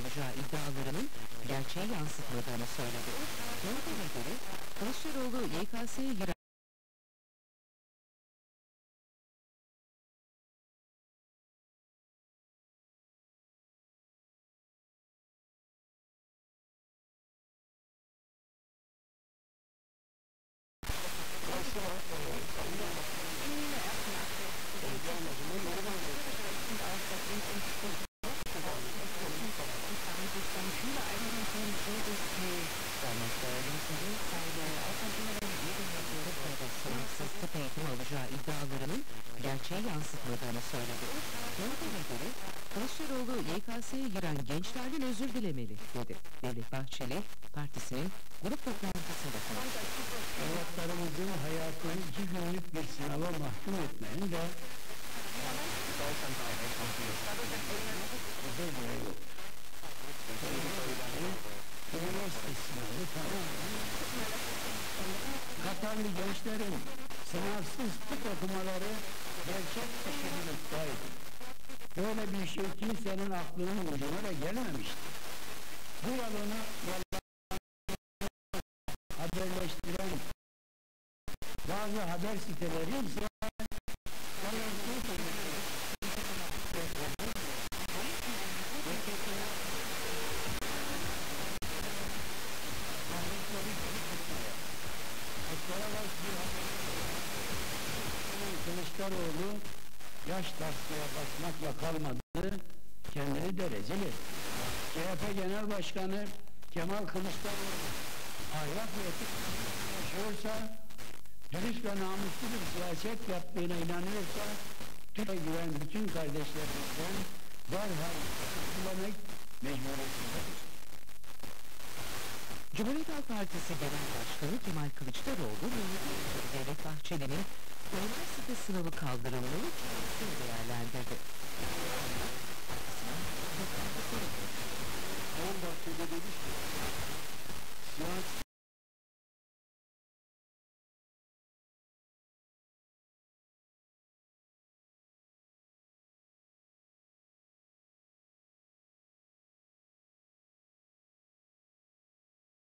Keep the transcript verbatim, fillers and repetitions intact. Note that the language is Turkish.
olacağı iddialarının gerçeği yansıtmadığını söyledi. Yönetime göre Kılıçdaroğlu Y K S'ye giren tıp eğitimi alacağı iddialarının gerçeği yansıtmadığını söyledi. Yönetime göre Kılıçdaroğlu Y K S'ye giren gençlerden özür dilemeli dedi. Devlet Bahçeli partisinin grup toplantısında konuştu. Evlatlarımızın hayatını iki günlük bir sınava mahkum etmenin de üniversite sınavı tamamen Katarlı gençlerin sınavsız tıp okumaları gerçek dışı bir iddiaydı. Böyle bir şey kimsenin aklının ucuna da gelmemişti. Bu yalanı haberleştiren bazı haber siteleri ise Kılıçdaroğlu yaş tasfiye basmakla kalmadı, kendini de rezil etti. C H P Genel Başkanı Kemal Kılıçdaroğlu ahlak ve etik yaşıyorsa, dürüst ve namuslu bir siyaset yaptığına inanıyorsa, Türkiye'ye güven bütün kardeşlerimizden derhal kurtulamak mecburiyetindedir. Cumhuriyet Halk Partisi Genel Başkanı Kemal Kılıçdaroğlu, Devlet Bahçeli'nin üniversite sınavı kaldırımını değerlendirdi.